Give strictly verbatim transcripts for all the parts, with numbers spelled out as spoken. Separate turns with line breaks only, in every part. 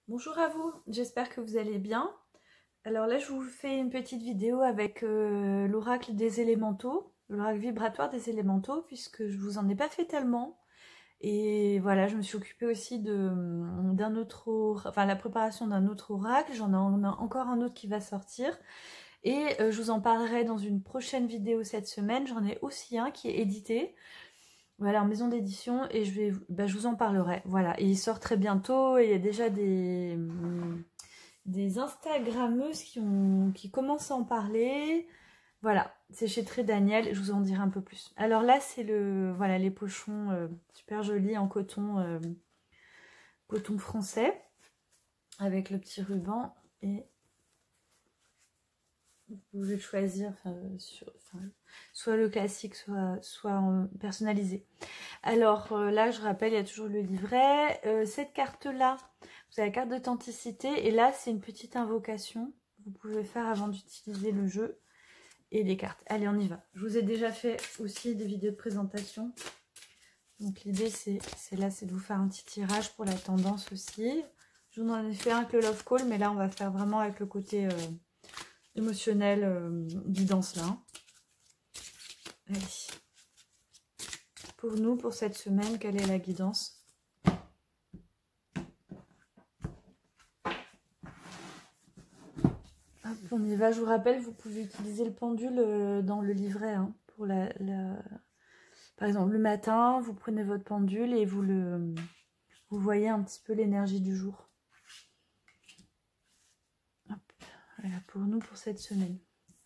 Bonjour à vous, j'espère que vous allez bien. Alors là, je vous fais une petite vidéo avec euh, l'oracle des élémentaux, l'oracle vibratoire des élémentaux, puisque je vous en ai pas fait tellement. Et voilà, je me suis occupée aussi de d'un autre, or- enfin la préparation d'un autre oracle. J'en ai en- encore un autre qui va sortir. Et euh, je vous en parlerai dans une prochaine vidéo cette semaine. J'en ai aussi un qui est édité. Voilà, en maison d'édition, et je vais, bah, je vous en parlerai. Voilà, et il sort très bientôt, et il y a déjà des, des Instagrammeuses qui, ont, qui commencent à en parler. Voilà, c'est chez Très Daniel, je vous en dirai un peu plus. Alors là, c'est le, voilà, les pochons euh, super jolis en coton, euh, coton français, avec le petit ruban, et vous pouvez choisir enfin, sur, enfin, soit le classique, soit, soit en personnalisé. Alors euh, là, je rappelle, il y a toujours le livret. Euh, cette carte-là, vous avez la carte d'authenticité. Et là, c'est une petite invocation que vous pouvez faire avant d'utiliser le jeu et les cartes. Allez, on y va. Je vous ai déjà fait aussi des vidéos de présentation. Donc l'idée, c'est là, c'est de vous faire un petit tirage pour la tendance aussi. Je vous en ai fait un avec le Love Call, mais là, on va faire vraiment avec le côté euh, émotionnel, euh, guidance là. Allez. Pour nous, pour cette semaine, quelle est la guidance? Hop, on y va. Je vous rappelle, vous pouvez utiliser le pendule dans le livret. Hein, pour la, la... Par exemple, le matin, vous prenez votre pendule et vous, le... vous voyez un petit peu l'énergie du jour. Hop, voilà pour nous pour cette semaine.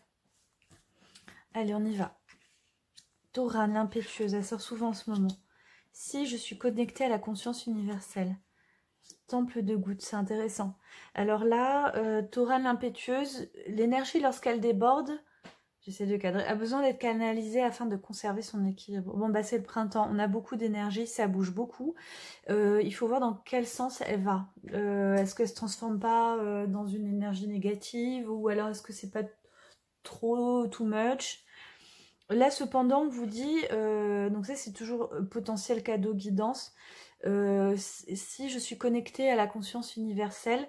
Allez, on y va. Taurane, l'impétueuse, elle sort souvent en ce moment. Si je suis connectée à la conscience universelle. Temple de gouttes, c'est intéressant. Alors là, euh, Taurane, l'impétueuse, l'énergie lorsqu'elle déborde, j'essaie de cadrer, a besoin d'être canalisée afin de conserver son équilibre. Bon, bah c'est le printemps, on a beaucoup d'énergie, ça bouge beaucoup. Euh, il faut voir dans quel sens elle va. Euh, est-ce qu'elle se transforme pas euh, dans une énergie négative, ou alors est-ce que c'est pas trop, too much? Là, cependant, on vous dit, euh, donc ça c'est toujours potentiel cadeau guidance, euh, si je suis connectée à la conscience universelle,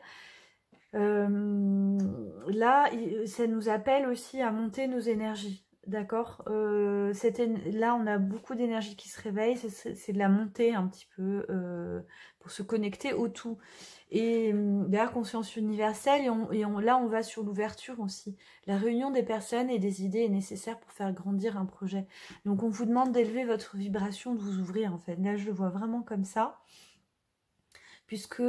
euh, là, ça nous appelle aussi à monter nos énergies, d'accord. euh, Là, on a beaucoup d'énergie qui se réveille, c'est de la montée un petit peu euh, pour se connecter au tout. Et derrière conscience universelle, et, on, et on, là, on va sur l'ouverture aussi. La réunion des personnes et des idées est nécessaire pour faire grandir un projet. Donc, on vous demande d'élever votre vibration, de vous ouvrir, en fait. Là, je le vois vraiment comme ça. Puisque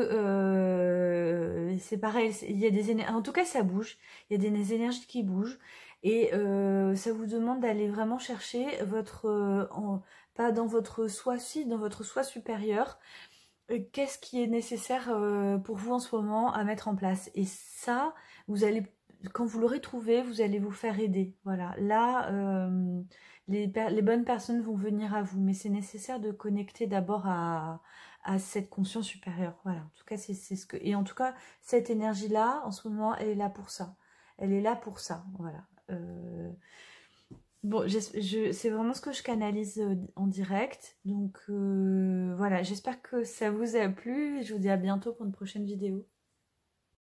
euh, c'est pareil, il y a des énergies, en tout cas ça bouge, il y a des énergies qui bougent, et euh, ça vous demande d'aller vraiment chercher votre, euh, en, pas dans votre soi, si, dans votre soi supérieur, euh, qu'est-ce qui est nécessaire euh, pour vous en ce moment à mettre en place. Et ça, vous allez, quand vous l'aurez trouvé, vous allez vous faire aider. Voilà, là, euh, les, les bonnes personnes vont venir à vous, mais c'est nécessaire de connecter d'abord à à cette conscience supérieure. Voilà, en tout cas, c'est ce que... Et en tout cas, cette énergie-là, en ce moment, elle est là pour ça. Elle est là pour ça, voilà. Euh... Bon, c'est vraiment ce que je canalise en direct. Donc, euh, voilà, j'espère que ça vous a plu. Je vous dis à bientôt pour une prochaine vidéo.